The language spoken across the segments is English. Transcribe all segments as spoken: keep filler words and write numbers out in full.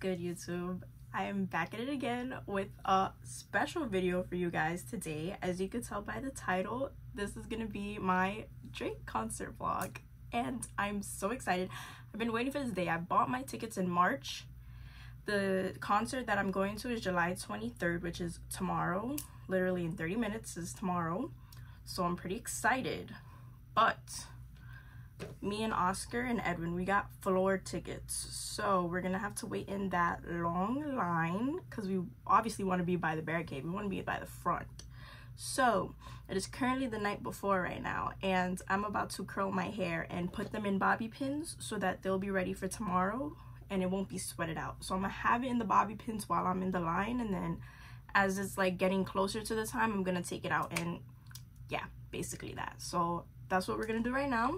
good, YouTube? I am back at it again with a special video for you guys today. As you can tell by the title, this is gonna be my Drake concert vlog, and I'm so excited. I've been waiting for this day. I bought my tickets in March. The concert that I'm going to is July twenty-third, which is tomorrow. Literally in thirty minutes is tomorrow, so I'm pretty excited. But me and Oscar and Edwin, we got floor tickets, so we're gonna have to wait in that long line because we obviously want to be by the barricade. We want to be by the front. So it is currently the night before right now, and I'm about to curl my hair and put them in bobby pins so that they'll be ready for tomorrow and it won't be sweated out. So I'm gonna have it in the bobby pins while I'm in the line, and then as it's like getting closer to the time, I'm gonna take it out, and yeah, basically that. So that's what we're gonna do right now.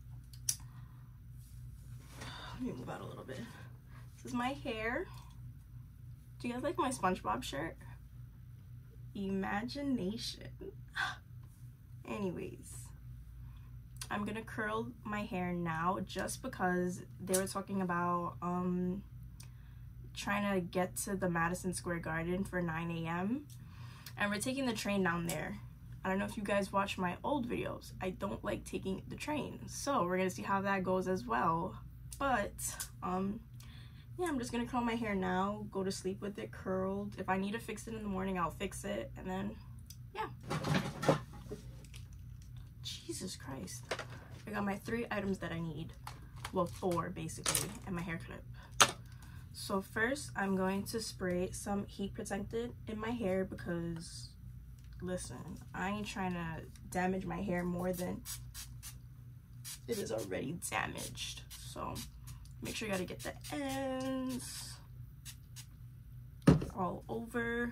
Let me move out a little bit. This is my hair. Do you guys like my SpongeBob shirt? Imagination. Anyways, I'm gonna curl my hair now just because they were talking about um trying to get to the Madison Square Garden for nine A M and we're taking the train down there. I don't know if you guys watch my old videos. I don't like taking the train, so we're gonna see how that goes as well. But um yeah, I'm just gonna curl my hair now, go to sleep with it curled. If I need to fix it in the morning, I'll fix it, and then yeah. Jesus Christ. I got my three items that I need. Well, four basically, and my hair clip. So first, I'm going to spray some heat protectant in my hair because, listen, I ain't trying to damage my hair more than it is already damaged. So make sure you gotta get the ends all over.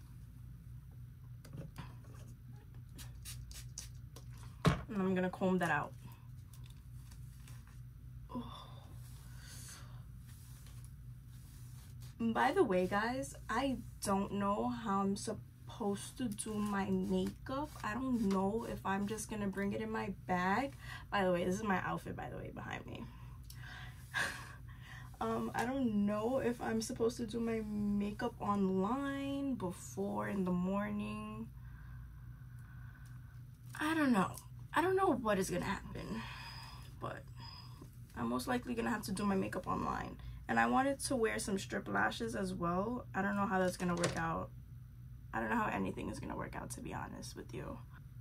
And I'm gonna comb that out. Oh. By the way, guys, I don't know how I'm supposed to do my makeup. I don't know if I'm just gonna bring it in my bag. By the way, this is my outfit, by the way, behind me. um I don't know if I'm supposed to do my makeup online before in the morning. I don't know. I don't know what is gonna happen, but I'm most likely gonna have to do my makeup online. And I wanted to wear some strip lashes as well. I don't know how that's gonna work out. I don't know how anything is gonna work out, to be honest with you.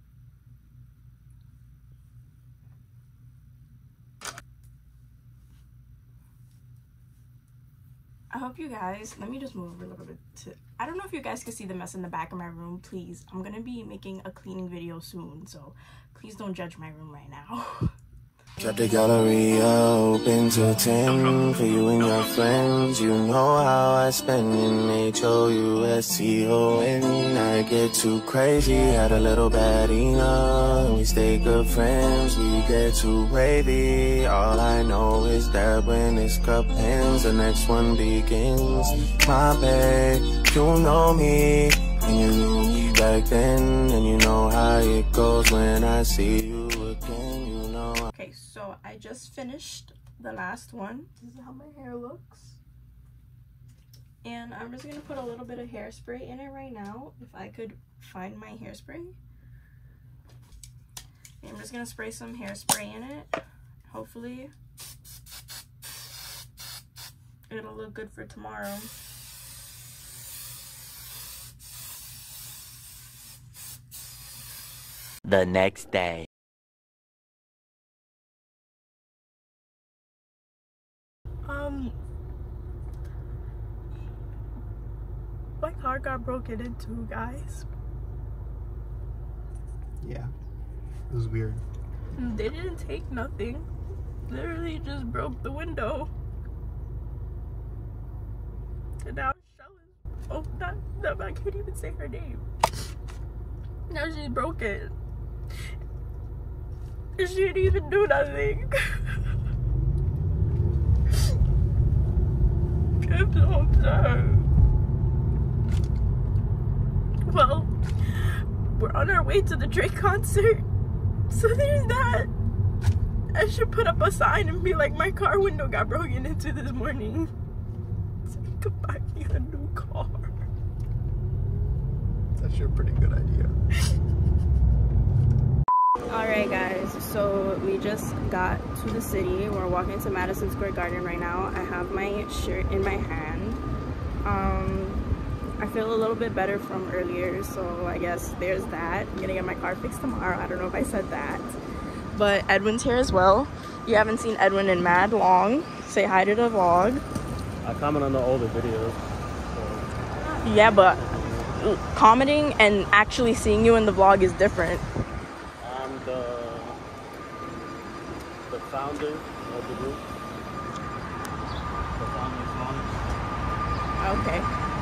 I hope you guys, let me just move over a little bit to, I don't know if you guys can see the mess in the back of my room. Please, I'm gonna be making a cleaning video soon, so please don't judge my room right now. Got the gallery open till ten for you and your friends. You know how I spend in H O U S T O N. I get too crazy, had a little bad enough. We stay good friends, we get too wavy. All I know is that when this cup ends, the next one begins. My babe, you know me, and you knew me back then, and you know how it goes when I see you again. Okay, so I just finished the last one. This is how my hair looks. And I'm just gonna put a little bit of hairspray in it right now, if I could find my hairspray. And I'm just gonna spray some hairspray in it. Hopefully it'll look good for tomorrow. The next day. Um, my car got broken into, guys. Yeah, it was weird. They didn't take nothing. Literally just broke the window. And now Shell is, oh, not, not, I can't even say her name. Now she's broken. She didn't even do nothing. I'm so upset. Well, we're on our way to the Drake concert, so there's that. I should put up a sign and be like, my car window got broken into this morning. could buy me a new car. That's your pretty good idea. Alright guys, so we just got to the city. We're walking to Madison Square Garden right now. I have my shirt in my hand. Um, I feel a little bit better from earlier, so I guess there's that. I'm gonna get my car fixed tomorrow. I don't know if I said that. But Edwin's here as well. You haven't seen Edwin in mad long. Say hi to the vlog. I comment on the older videos. So. Yeah, but commenting and actually seeing you in the vlog is different. I'm the the founder of the group. The founder is Okay.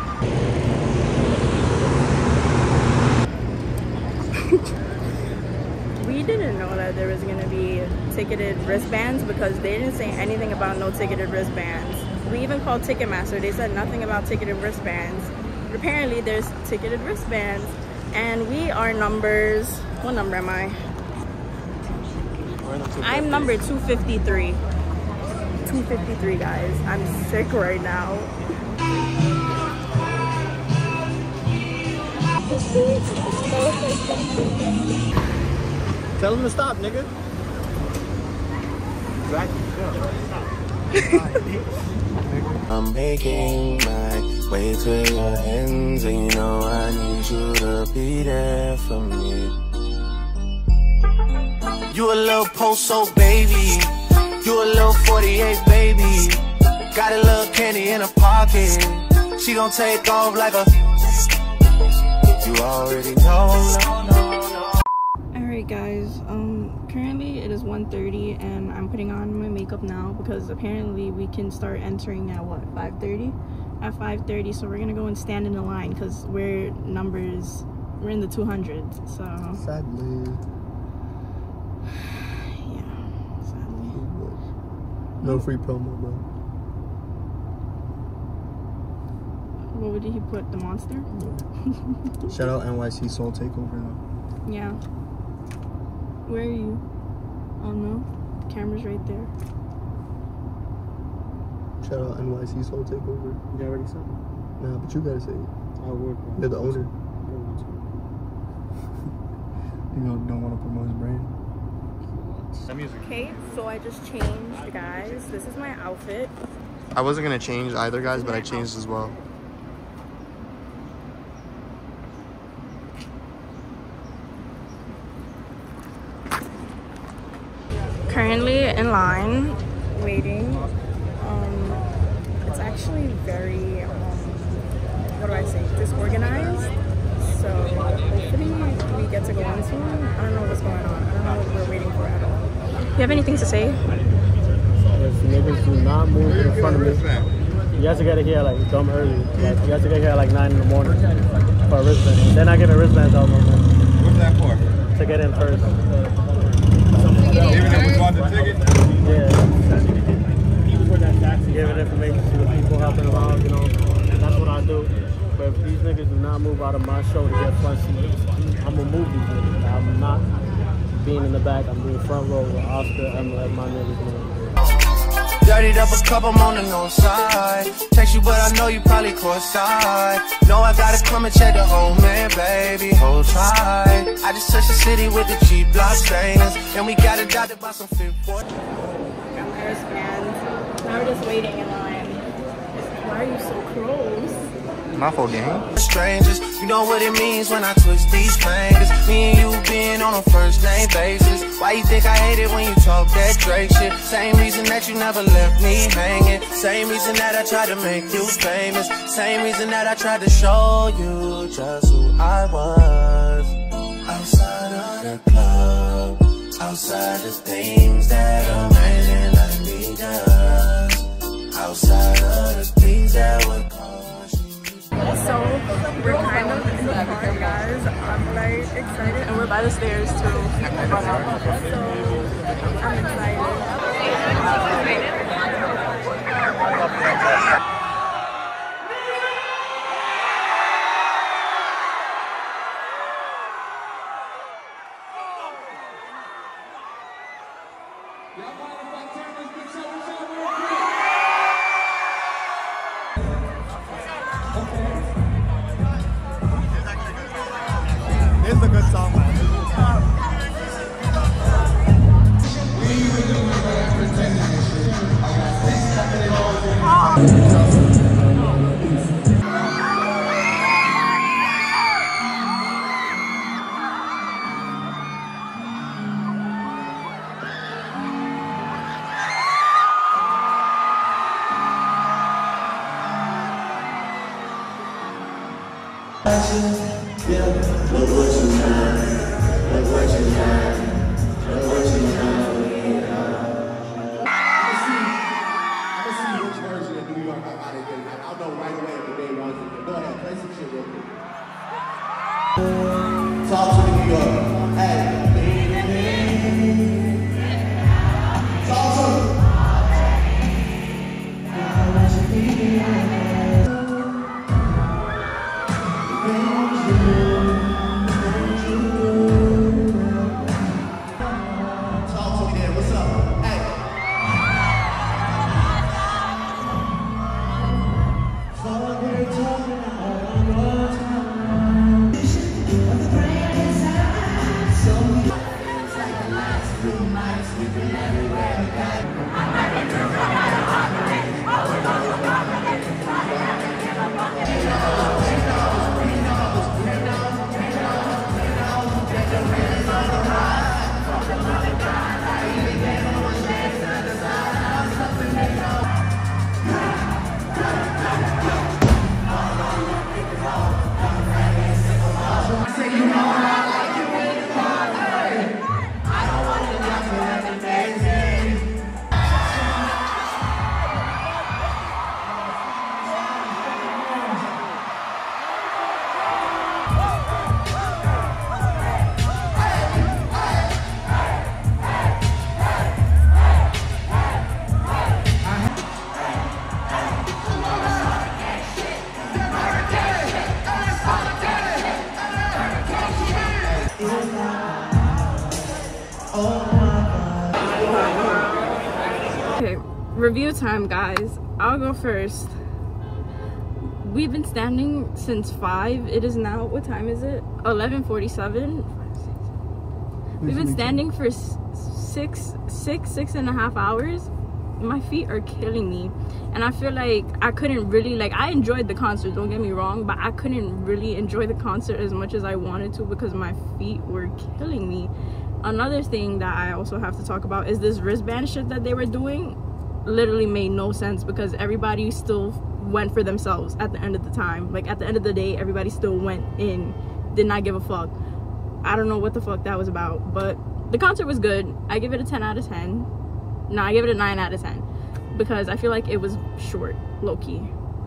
We didn't know that there was going to be ticketed wristbands because they didn't say anything about no ticketed wristbands. We even called Ticketmaster. They said nothing about ticketed wristbands. But apparently there's ticketed wristbands. And we are numbers... What number am I? I'm number two fifty-three. two fifty-three, guys. I'm sick right now. Tell him to stop, nigga. I'm making my way to your ends, and you know I need you to be there for me. You a little post-so baby, you a little forty-eight baby. Got a little candy in her pocket, she gon' take off like a... You already know, no, no, no. Alright guys, um, currently it is one thirty and I'm putting on my makeup now because apparently we can start entering at what, five thirty? At five thirty, so we're gonna go and stand in the line because we're numbers, we're in the two hundreds, so... Sadly. Yeah, sadly. No free promo, bro. What would he put, the monster? Yeah. Shout out N Y C Soul Takeover though. Yeah. Where are you? Oh no, the camera's right there. Shout out N Y C Soul Takeover. You already said it. Nah, but you gotta say it. I would. You're the owner. I don't want to. You don't, don't want to promote his brand. Okay, so I just changed, guys. This is my outfit. I wasn't gonna change either, guys, but I changed as well. Currently in line, waiting. Um, it's actually very, um, what do I say, disorganized. So hopefully we get to go in soon. I don't know what's going on. I don't know what we're waiting for at all. You have anything to say? If niggas do not move in front of me, you have to get here like dumb early. Like you have to get here like nine in the morning for a wristband. They're not giving wristbands out no more. What's that for? To get in first. Even if we bought the ticket? Yeah. Giving information to the people helping them out, you know. That's what I do. But if these niggas do not move out of my show to get front seats, I'm gonna move these niggas. I'm not being in the back, I'm being front row with Oscar and let my niggas know. Dirtied up a cup, I'm on the north side. Text you, but I know you probably cross-eyed. Know I gotta come and check the home man, baby. Hold tight. I just touched the city with the cheap block stains, and we got adopted by some fit boy. Got my wristbands. Now we're just waiting in line. Why are you so close? My fault, gang. Strangers, you know what it means when I twist these fingers. Me and you being on a first name basis. Why you think I hate it when you talk that Drake shit? Same reason that you never left me hanging. Same reason that I tried to make you famous. Same reason that I tried to show you just who I was. Outside of the club, outside the things that a man like me does. Outside of the things that would cause. So we're kind of in the car, guys. I'm like excited, and we're by the stairs too. So I'm excited. This is a good song, man. Talk to me, New York. Hey. Talk to me. Talk to me there. What's up? Hey. Okay, review time, guys. I'll go first. We've been standing since five. It is now, what time is it? eleven forty-seven. We've been standing for six, six, six and a half hours. My feet are killing me, and I feel like I couldn't really, like, I enjoyed the concert, don't get me wrong, but I couldn't really enjoy the concert as much as I wanted to because my feet were killing me. Another thing that I also have to talk about is this wristband shit that they were doing. Literally made no sense because everybody still went for themselves at the end of the time. Like, at the end of the day, everybody still went in, did not give a fuck. I don't know what the fuck that was about, but the concert was good. I give it a ten out of ten. No, I give it a nine out of ten because I feel like it was short, low-key.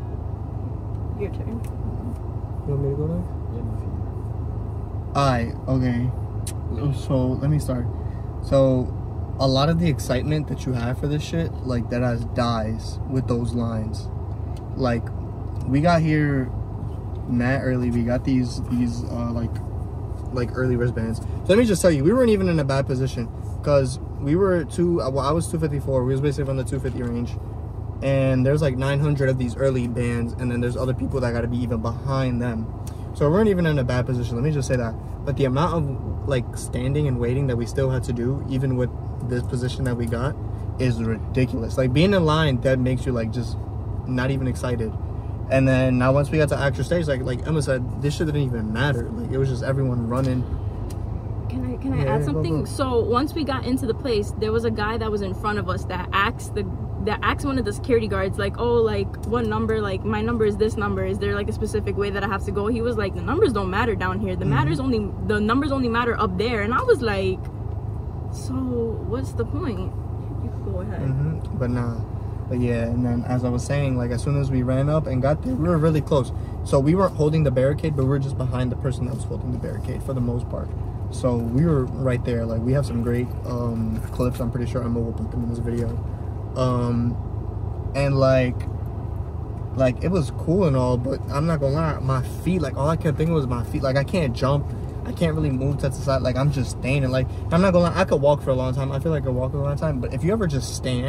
Your turn. You want me to go now? Alright, okay. So let me start. So a lot of the excitement that you have for this shit, like, that as dies with those lines. Like, we got here mad early. We got these these uh like like early wristbands. So let me just tell you, we weren't even in a bad position because we were two. Well, I was two fifty-four. We was basically from the two fifty range, and there's like nine hundred of these early bands, and then there's other people that got to be even behind them. So we weren't even in a bad position. Let me just say that. But the amount of like standing and waiting that we still had to do, even with this position that we got, is ridiculous. Like, being in line, that makes you like just not even excited. And then now once we got to actual stage, like like Emma said, this shit didn't even matter. Like, it was just everyone running. Can I can I Yeah, add yeah, something? go, go. So once we got into the place, there was a guy that was in front of us that asked the that asked one of the security guards, like, oh, like, what number, like, my number is this number, is there like a specific way that I have to go? He was like, the numbers don't matter down here, the Mm-hmm. matters only the numbers only matter up there. And I was like, so what's the point? You can go ahead. Mm-hmm. But nah. But yeah, and then as I was saying, like, as soon as we ran up and got there, we were really close. So we weren't holding the barricade, but we were just behind the person that was holding the barricade for the most part. So we were right there. Like, we have some great um, clips. I'm pretty sure Emma will put them in this video. Um, and like, like it was cool and all, but I'm not gonna lie, my feet, like, all I kept thinking was my feet. Like, I can't jump. I can't really move to the side. Like, I'm just standing. Like, I'm not gonna lie, I could walk for a long time. I feel like I could walk for a long time. But if you ever just stand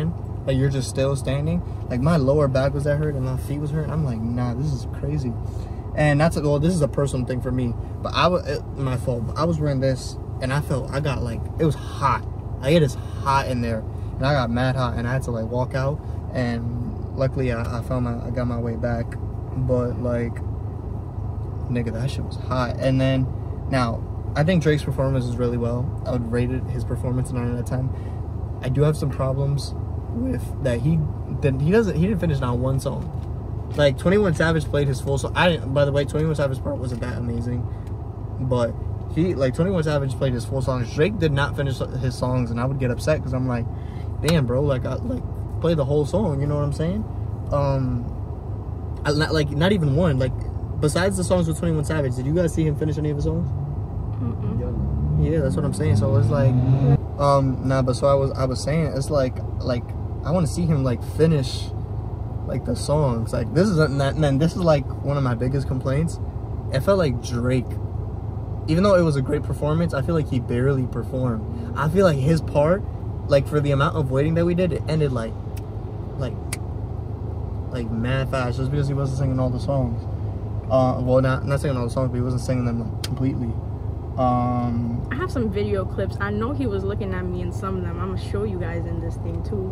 like you're just still standing. Like my lower back was that hurt and my feet was hurt. I'm like, nah, this is crazy. And that's, well, this is a personal thing for me. But I was, it, my fault. I was wearing this and I felt, I got like, it was hot. Like it is hot in there. And I got mad hot and I had to like walk out. And luckily I, I found my, I got my way back. But like, nigga, that shit was hot. And then, now, I think Drake's performance is really well. I would rate it, his performance a nine out of ten. I do have some problems with that he didn't, he doesn't, he didn't finish not one song. Like, twenty-one Savage played his full song. I didn't, by the way, twenty-one Savage's part wasn't that amazing. But he, like, twenty-one Savage played his full songs. Drake did not finish his songs, and I would get upset because I'm like, damn, bro, like, I, like, play the whole song, you know what I'm saying? Um, I, not, like, not even one. Like, besides the songs with twenty-one Savage, did you guys see him finish any of his songs? Mm-mm. Yeah, that's what I'm saying. So it's like, um, nah, but so I was, I was saying, it's like, like, I want to see him, like, finish, like, the songs. Like, this is, a, and then this is, like, one of my biggest complaints. It felt like Drake, even though it was a great performance, I feel like he barely performed. I feel like his part, like, for the amount of waiting that we did, it ended, like, like, like, mad fast, just because he wasn't singing all the songs. Uh, well, not, not singing all the songs, but he wasn't singing them, like, completely. Um, I have some video clips. I know he was looking at me in some of them. I'm gonna show you guys in this thing too.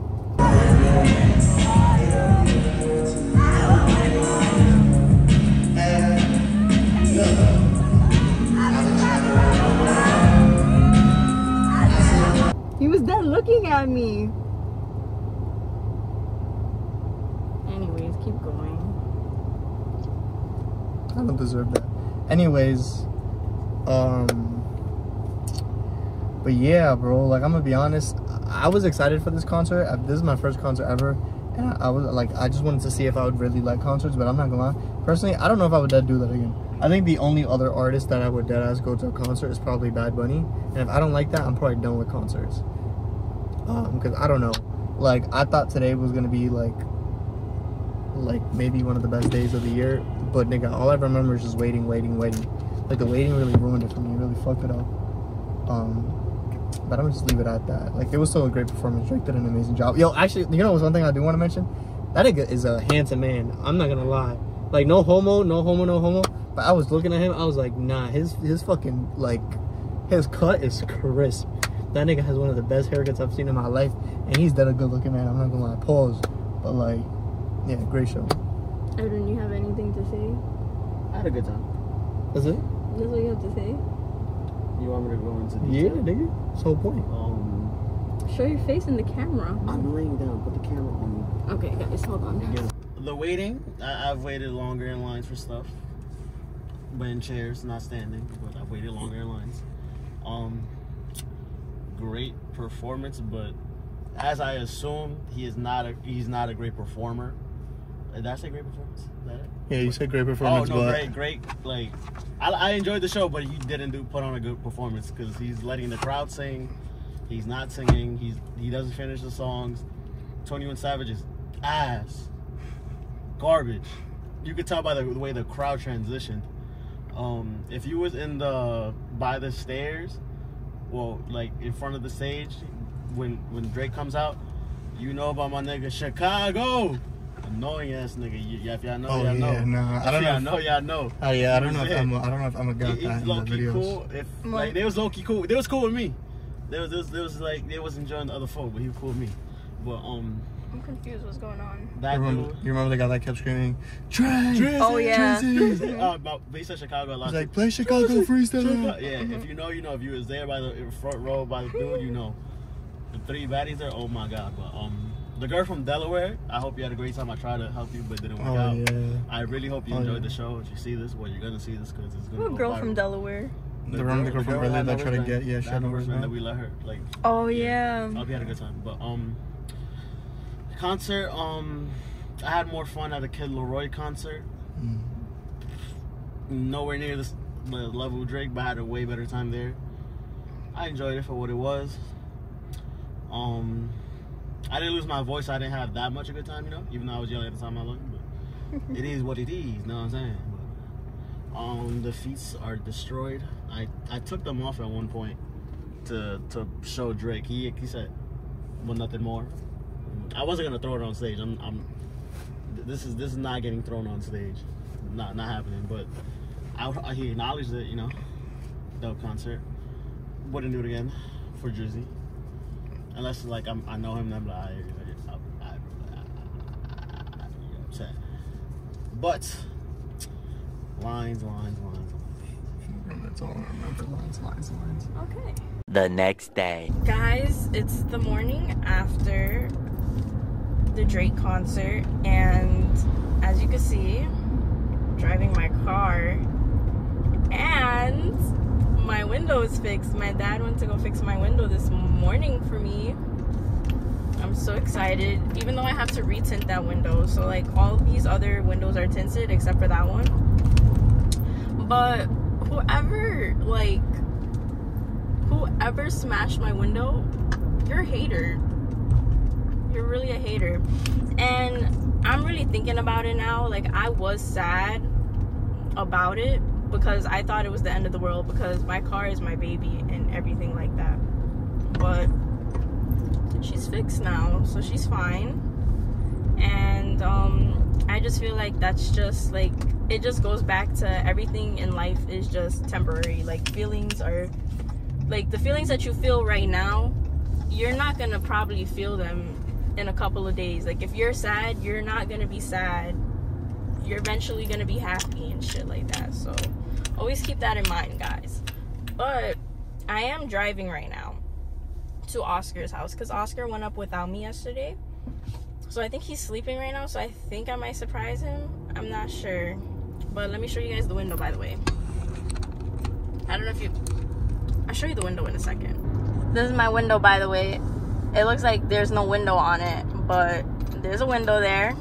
He was dead looking at me. Anyways, keep going. I don't deserve that. Anyways, um, but yeah, bro, like, I'm gonna be honest, I was excited for this concert. I, this is my first concert ever, and I, I was like, I just wanted to see if I would really like concerts, but I'm not gonna lie. Personally, I don't know if I would dead do that again. I think the only other artist that I would dead ass go to a concert is probably Bad Bunny, and if I don't like that, I'm probably done with concerts. Um, because I don't know, like, I thought today was gonna be like, like maybe one of the best days of the year, but nigga, all I remember is just waiting, waiting, waiting. Like, the waiting really ruined it for me. It really fucked it up. Um, but I'm gonna just leave it at that. Like, it was still a great performance. Drake did an amazing job. Yo, actually, you know what's one thing I do want to mention? That nigga is a handsome man. I'm not gonna lie. Like, no homo, no homo, no homo. But I was looking at him, I was like, nah, his his fucking, like, his cut is crisp. That nigga has one of the best haircuts I've seen in my life, and he's dead a good looking man. I'm not gonna lie. Pause. But, like, yeah, great show. Edwin, you have anything to say? I had a good time. That's it? That's what you have to say? You want me to go into Yeah, detail? nigga. That's the whole point. Um, Show your face in the camera. I'm laying down. Put the camera on me. Okay, guys, hold on. Again. The waiting, I, I've waited longer in lines for stuff. But in chairs, not standing. But I've waited longer in lines. Um, great performance, but as I assume, he is not a he's not a great performer. Did I say great performance? Is that it? Yeah, you said great Oh performance, no, but great, great. Like, I, I enjoyed the show, but he didn't do put on a good performance because he's letting the crowd sing. He's not singing. He's he doesn't finish the songs. twenty-one Savage is ass, garbage. You could tell by the, the way the crowd transitioned. Um, if you was in the by the stairs, well, like in front of the stage, when when Drake comes out, you know about my nigga Chicago. Annoying ass nigga. Y- if y'all know, oh, y'all know. yeah, nah, I don't If y'all know. know, y'all know. Oh yeah, I don't know That's if it. I'm. A, I don't know if I'm a god It- that It's in the low key videos. cool. If like they was low key cool. They was cool with me. They was, they was, they was like they was enjoying the other folk, but he was cool with me. But um, I'm confused what's going on. that You remember, dude. you remember the guy that kept screaming, Trey! Oh, yeah. Drizzy!" Uh, but he said Chicago a lot. He's like, play Chicago freestyle. Yeah, if you know, you know. If you was there by the front row by the dude, you know. The three baddies there. Oh my god. But um, the girl from Delaware. I hope you had a great time. I tried to help you, but it didn't work Oh, out. yeah. I really hope you Oh, enjoyed yeah. the show. If you see this, well, you're gonna see this because it's gonna. What go girl viral. from Delaware? The girl- the girl from Berlin had that no tried to wristband. get- yeah, she That had no wristband that wristband. we let her like. Oh, yeah. I hope you had a good time. But um, concert. Um, I had more fun at a Kid Leroy concert. Mm. Nowhere near this, the level of Drake, but I had a way better time there. I enjoyed it for what it was. Um, I didn't lose my voice. I didn't have that much of a good time, you know. Even though I was yelling at the top of my lungs, but it is what it is. You know what I'm saying? But, um, the feet are destroyed. I I took them off at one point to to show Drake. He he said, "Well, nothing more." I wasn't gonna throw it on stage. I'm, I'm. This is this is not getting thrown on stage. Not not happening. But I, he acknowledged it. You know, dope concert. Wouldn't do it again for Drizzy. Unless like I'm, I know him. I'm like, I, I, I, I, I, you know what I'm saying. But lines, lines, lines. That's all I remember. Lines, lines, lines. Okay. The next day. Guys, it's the morning after the Drake concert, and as you can see, I'm driving my car, and my window is fixed. My dad went to go fix my window this morning for me. I'm so excited, even though I have to retint that window. So like all these other windows are tinted except for that one. But whoever like whoever smashed my window, you're a hater. You're really a hater. And I'm really thinking about it now. Like, I was sad about it because I thought it was the end of the world, because my car is my baby and everything like that. But she's fixed now, so she's fine. And um I just feel like that's just like, it just goes back to everything in life is just temporary. Like, feelings are like, the feelings that you feel right now, you're not gonna probably feel them in a couple of days. Like, if you're sad, you're not gonna be sad. You're eventually gonna be happy and shit like that. So always keep that in mind, guys. But I am driving right now to Oscar's house because Oscar went up without me yesterday. So I think he's sleeping right now, so I think I might surprise him. I'm not sure. But let me show you guys the window, by the way. I don't know if you... I'll show you the window in a second. This is my window, by the way. It looks like there's no window on it, but there's a window there.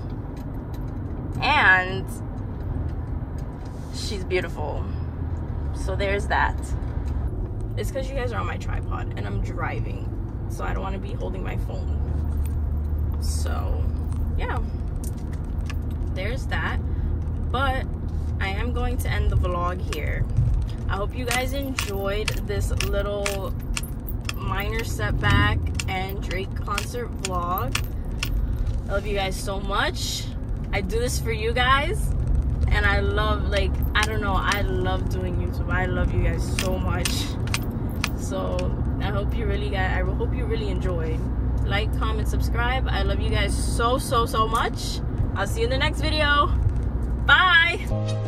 And she's beautiful. So there's that. It's because you guys are on my tripod and I'm driving, so I don't want to be holding my phone. So yeah, there's that. But I am going to end the vlog here. I hope you guys enjoyed this little minor setback and Drake concert vlog. I love you guys so much. I do this for you guys, and I love, like, I don't know, I love doing YouTube. I love you guys so much. So I hope you really got I hope you really enjoyed. Like, comment, subscribe. I love you guys so so so much. I'll see you in the next video. Bye.